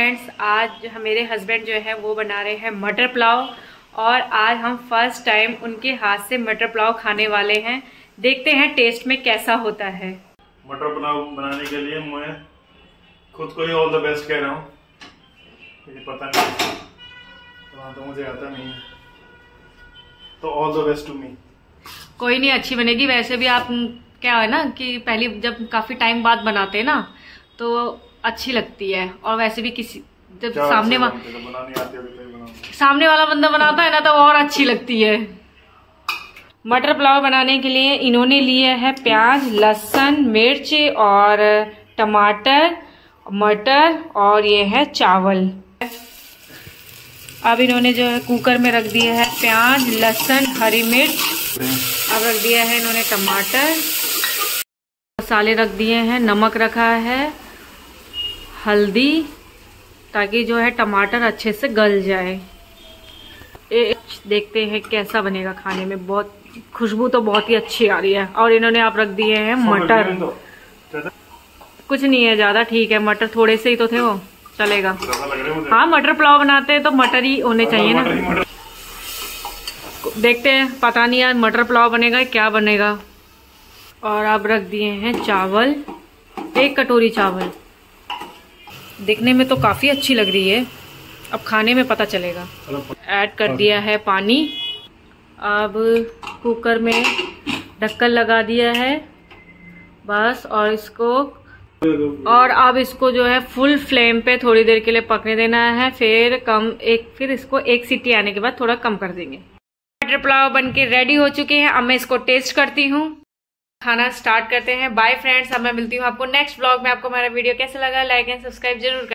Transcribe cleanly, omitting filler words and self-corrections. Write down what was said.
Friends, आज मेरे husband जो है वो बना रहे हैं मटर पुलाव और आज हम फर्स्ट टाइम उनके हाथ से मटर पुलाव खाने वाले हैं। देखते हैं टेस्ट में कैसा होता है। मटर पुलाव बनाने के लिए मैं खुद को ही ऑल द बेस्ट कह रहा हूँ, मुझे पता नहीं तो मुझे आता नहीं है, तो all the best to me. कोई नहीं, अच्छी बनेगी। वैसे भी आप क्या है ना कि पहली जब काफी टाइम बाद बनाते हैं ना तो अच्छी लगती है, और वैसे भी किसी जब सामने वाला बंदा बनाता है ना तो और अच्छी लगती है। मटर पुलाव बनाने के लिए इन्होंने लिए है प्याज, लहसुन, मिर्च और टमाटर, मटर और ये है चावल। अब इन्होंने जो है कुकर में रख दिया है प्याज, लहसुन, हरी मिर्च। अब रख दिया है इन्होंने टमाटर, मसाले रख दिए हैं, नमक रखा है, हल्दी, ताकि जो है टमाटर अच्छे से गल जाए। देखते हैं कैसा बनेगा खाने में। बहुत खुशबू तो बहुत ही अच्छी आ रही है। और इन्होंने आप रख दिए हैं मटर। कुछ नहीं है ज्यादा, ठीक है। मटर थोड़े से ही तो थे, वो चलेगा। हाँ, मटर पुलाव बनाते हैं तो मटर ही होने चाहिए ना। देखते हैं, पता नहीं यार मटर पुलाव बनेगा क्या बनेगा। और अब रख दिए हैं चावल, 1 कटोरी चावल। दिखने में तो काफी अच्छी लग रही है, अब खाने में पता चलेगा। ऐड कर दिया है पानी। अब कुकर में ढक्कन लगा दिया है बस, और अब इसको जो है फुल फ्लेम पे थोड़ी देर के लिए पकने देना है। फिर इसको 1 सीटी आने के बाद थोड़ा कम कर देंगे। मटर पुलाव बनके रेडी हो चुके हैं। अब मैं इसको टेस्ट करती हूँ। खाना स्टार्ट करते हैं। बाय फ्रेंड्स, अब मैं मिलती हूँ आपको नेक्स्ट व्लॉग में। आपको हमारा वीडियो कैसा लगा लाइक एंड सब्सक्राइब जरूर करें।